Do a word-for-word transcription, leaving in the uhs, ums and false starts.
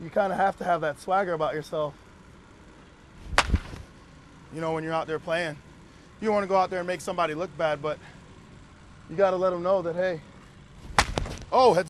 you kind of have to have that swagger about yourself. You know, when you're out there playing, you don't want to go out there and make somebody look bad, but you got to let them know that, hey, oh, heads